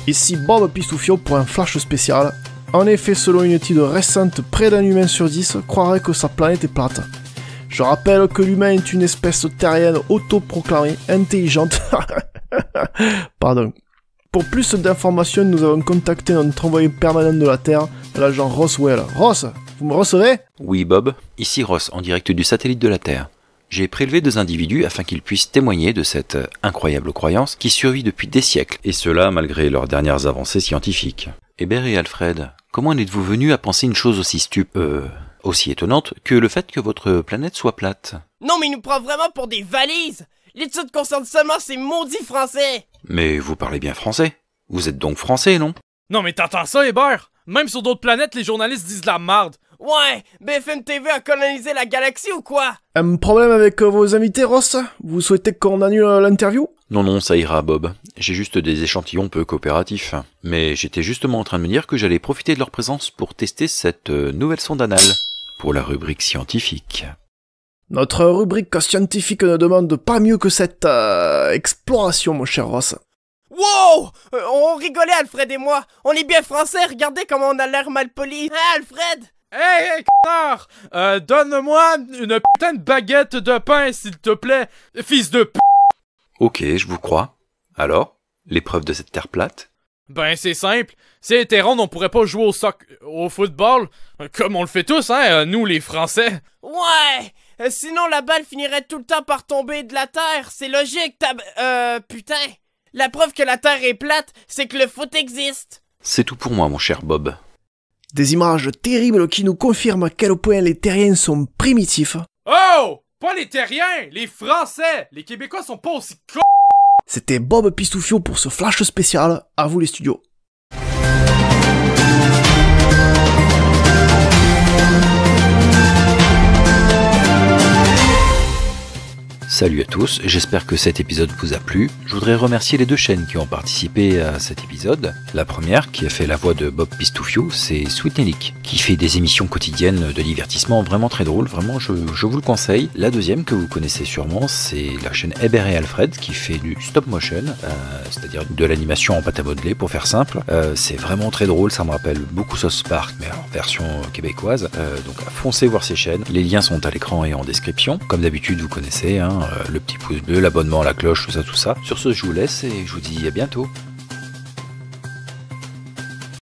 Ici Bob Pistoufio pour un flash spécial. En effet, selon une étude récente, près d'un humain sur 10 croirait que sa planète est plate. Je rappelle que l'humain est une espèce terrienne autoproclamée, intelligente. Pardon. Pour plus d'informations, nous avons contacté notre envoyé permanent de la Terre, l'agent Roswell. Ross, vous me recevez? Oui Bob, ici Ross, en direct du satellite de la Terre. J'ai prélevé 2 individus afin qu'ils puissent témoigner de cette incroyable croyance qui survit depuis des siècles, et cela malgré leurs dernières avancées scientifiques. Hébert et Alfred, comment en êtes-vous venus à penser une chose aussi étonnante que le fait que votre planète soit plate? Non mais il nous prend vraiment pour des valises! L'étude concerne seulement ces maudits français! Mais vous parlez bien français? Vous êtes donc français, non? Non mais t'entends ça, Hébert? Même sur d'autres planètes, les journalistes disent de la merde. Ouais, BFM TV a colonisé la galaxie ou quoi? Un problème avec vos invités, Ross? Vous souhaitez qu'on annule l'interview? Non, ça ira, Bob. J'ai juste des échantillons peu coopératifs. Mais j'étais justement en train de me dire que j'allais profiter de leur présence pour tester cette nouvelle sonde anale, pour la rubrique scientifique. Notre rubrique scientifique ne demande pas mieux que cette exploration, mon cher Ross. Wow! On rigolait, Alfred et moi! On est bien français, regardez comment on a l'air malpoli! Hein, Alfred? Hey, connard! Donne-moi une putain de baguette de pain, s'il te plaît, fils de p***! Ok, je vous crois. Alors, l'épreuve de cette terre plate? Ben, c'est simple. Si elle était ronde, on pourrait pas jouer au football, comme on le fait tous, hein, nous, les Français. Ouais! Sinon, la balle finirait tout le temps par tomber de la terre, c'est logique, putain! La preuve que la Terre est plate, c'est que le foot existe. C'est tout pour moi, mon cher Bob. Des images terribles qui nous confirment à quel point les terriens sont primitifs. Oh! Pas les terriens, les Français! Les Québécois sont pas aussi cons! C'était Bob Pistoufio pour ce flash spécial. À vous les studios. Salut à tous, j'espère que cet épisode vous a plu. Je voudrais remercier les 2 chaînes qui ont participé à cet épisode. La première, qui a fait la voix de Bob Pistoufio, c'est Sweet Nelly, qui fait des émissions quotidiennes de divertissement vraiment très drôles, vraiment je vous le conseille. La deuxième, que vous connaissez sûrement, c'est la chaîne Hébert et Alfred, qui fait du stop motion, c'est-à-dire de l'animation en pâte à modeler, pour faire simple. C'est vraiment très drôle, ça me rappelle beaucoup South Park, mais en version québécoise. Donc foncez voir ces chaînes, les liens sont à l'écran et en description. Comme d'habitude, vous connaissez, le petit pouce bleu, l'abonnement, la cloche, tout ça. Sur ce, je vous laisse et je vous dis à bientôt.